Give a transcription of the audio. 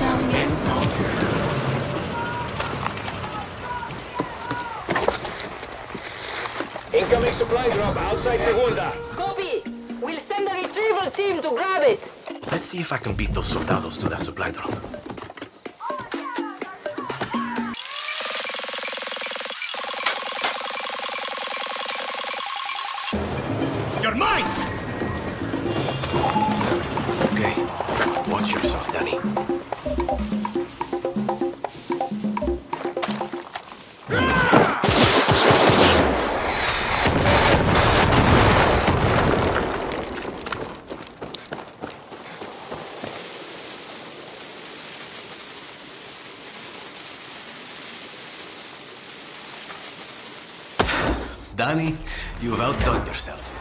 Incoming supply drop outside Segunda. Copy! We'll send a retrieval team to grab it! Let's see if I can beat those soldados to that supply drop. You're mine! Okay, watch yourself, Danny. Danny, you've outdone yourself.